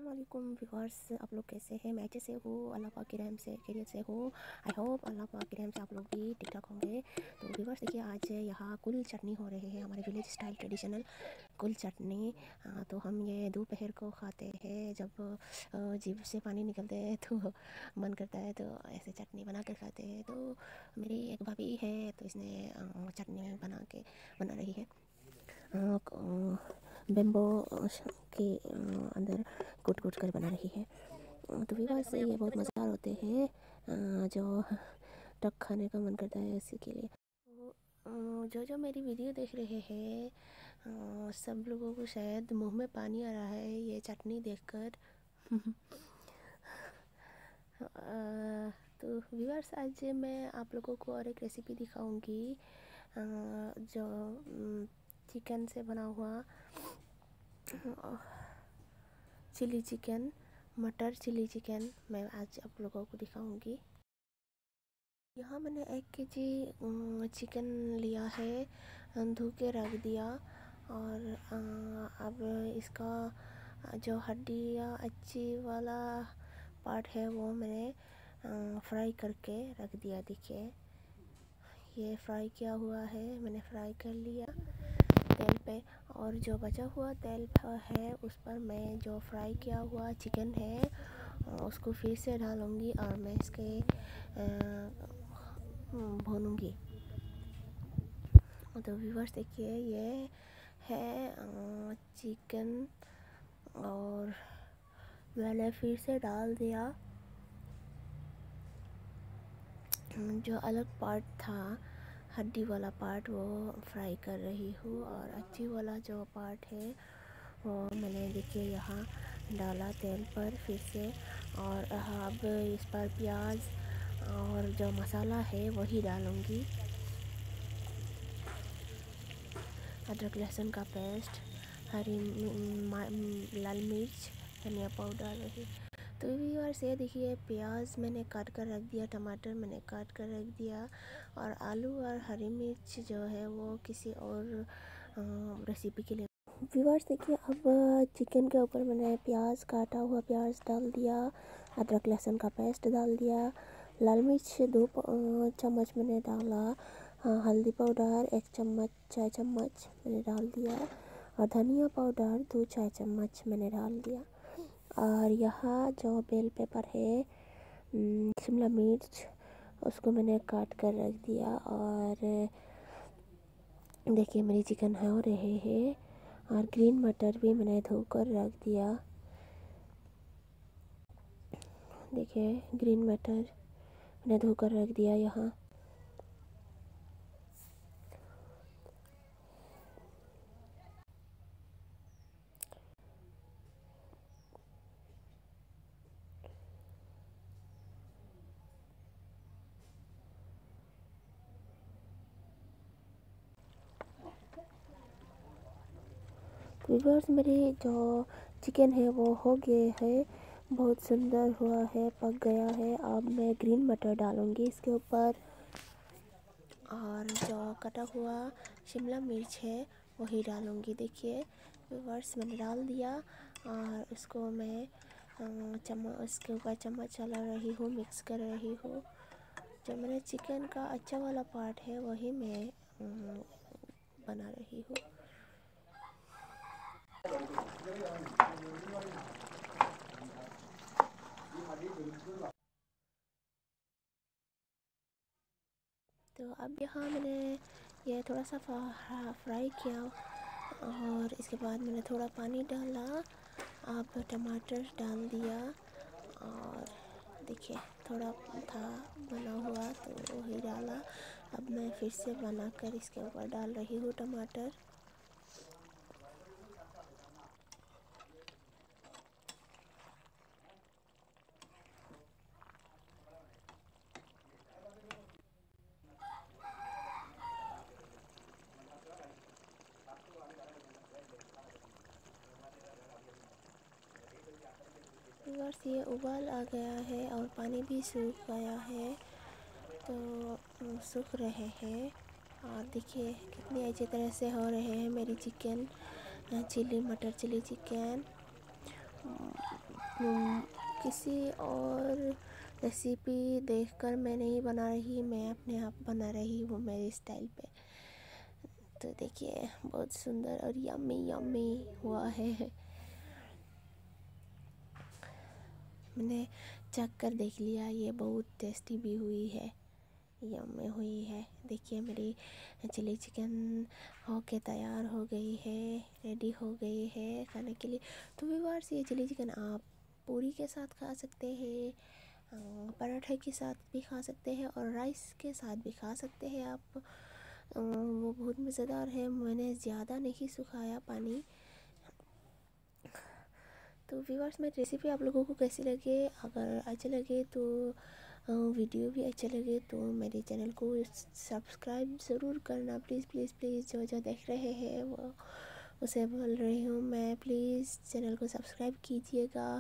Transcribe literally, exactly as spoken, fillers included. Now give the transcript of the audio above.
अस्सलामुअलैकुम व्यूअर्स, आप लोग कैसे हैं? मैं अच्छे से हूँ, अल्लाह पाक की रहम से खैरियत से हूँ। आई होप अल्लाह पाक की रहम से आप लोग भी ठीक ठाक होंगे। तो व्यूअर्स देखिए, आज यहाँ कुल चटनी हो रही है, हमारे विलेज स्टाइल ट्रेडिशनल कुल चटनी। आ, तो हम ये दोपहर को खाते हैं। जब जीभ से पानी निकलते हैं तो मन करता है तो ऐसे चटनी बना कर खाते हैं। तो मेरी एक भाभी है, तो इसने आ, चटनी बना के बना रही है बेम्बो के अंदर कूट कूट कर बना रही है। तो विवाह से ये बहुत मज़ेदार होते हैं, जो टक खाने का मन करता है इसी के लिए। तो जो जो मेरी वीडियो देख रहे हैं, सब लोगों को शायद मुंह में पानी आ रहा है ये चटनी देखकर। तो व्यूअर्स, आज मैं आप लोगों को और एक रेसिपी दिखाऊंगी, जो चिकन से बना हुआ चिली चिकन, मटर चिली चिकन मैं आज आप लोगों को दिखाऊंगी। यहाँ मैंने एक केजी चिकन लिया है, धो के रख दिया। और अब इसका जो हड्डियाँ अच्छी वाला पार्ट है वो मैंने फ्राई करके रख दिया। देखिए, ये फ्राई किया हुआ है, मैंने फ्राई कर लिया तेल पे। और जो बचा हुआ तेल है उस पर मैं जो फ्राई किया हुआ चिकन है उसको फिर से डालूँगी और मैं इसके भूनूँगी। तो व्यूअर्स देखिए, ये है चिकन और मैंने फिर से डाल दिया। जो अलग पार्ट था, हड्डी वाला पार्ट, वो फ्राई कर रही हूँ और अच्छी वाला जो पार्ट है वो मैंने देखिए यहाँ डाला तेल पर फिर से। और अब इस पर प्याज और जो मसाला है वही डालूँगी। अदरक लहसुन का पेस्ट, हरी लाल मिर्च, धनिया पाउडर वही। तो व्यूअर्स ये देखिए, प्याज मैंने काट कर रख दिया, टमाटर मैंने काट कर रख दिया और आलू और हरी मिर्च जो है वो किसी और रेसिपी के लिए। व्यूअर्स देखिए, अब चिकन के ऊपर मैंने प्याज, काटा हुआ प्याज डाल दिया, अदरक लहसुन का पेस्ट डाल दिया, लाल मिर्च दो चम्मच मैंने डाला, हल्दी पाउडर एक चम्मच चाय चम्मच मैंने डाल दिया और धनिया पाउडर दो चाय चम्मच मैंने डाल दिया। और यहाँ जो बेल पेपर है, शिमला मिर्च, उसको मैंने काट कर रख दिया। और देखिए मेरी चिकन हो रहे हैं। और ग्रीन मटर भी मैंने धोकर रख दिया। देखिए ग्रीन मटर मैंने धोकर रख दिया यहाँ। व्यूअर्स, मेरी जो चिकन है वो हो गए है, बहुत सुंदर हुआ है, पक गया है। अब मैं ग्रीन मटर डालूँगी इसके ऊपर और जो कटा हुआ शिमला मिर्च है वही डालूँगी। देखिए व्यूअर्स, मैंने डाल दिया और इसको मैं चम्मच इसके ऊपर चम्मच चला रही हूँ, मिक्स कर रही हूँ। जो मैंने चिकन का अच्छा वाला पार्ट है वही मैं बना रही हूँ। तो अब यहाँ मैंने ये थोड़ा सा फ्राई किया और इसके बाद मैंने थोड़ा पानी डाला, अब टमाटर डाल दिया और देखिए थोड़ा था बना हुआ तो वही डाला। अब मैं फिर से बनाकर इसके ऊपर डाल रही हूँ टमाटर। बस ये उबाल आ गया है और पानी भी सूख गया है, तो सूख रहे हैं। और देखिए कितनी अच्छी तरह से हो रहे हैं मेरी चिकन चिली, मटर चिली चिकन। हम्म, किसी और रेसिपी देखकर मैं नहीं बना रही, मैं अपने आप बना रही हूँ मेरे स्टाइल पे। तो देखिए बहुत सुंदर और यम्मी यम्मी हुआ है। मैंने चख कर देख लिया, ये बहुत टेस्टी भी हुई है, यम्मी हुई है। देखिए मेरी चिली चिकन हो के तैयार हो गई है, रेडी हो गई है खाने के लिए। तो व्यूअर्स, ये चिली चिकन आप पूरी के साथ खा सकते हैं, पराठे के साथ भी खा सकते हैं और राइस के साथ भी खा सकते हैं आप। वो बहुत मज़ेदार है। मैंने ज़्यादा नहीं सुखाया पानी। तो व्यूअर्स, मेरी रेसिपी आप लोगों को कैसी लगे? अगर अच्छे लगे तो वीडियो भी अच्छे लगे तो मेरे चैनल को सब्सक्राइब ज़रूर करना, प्लीज़ प्लीज़ प्लीज़। जो जो देख रहे हैं वो उसे बोल रही हूँ मैं, प्लीज़ चैनल को सब्सक्राइब कीजिएगा।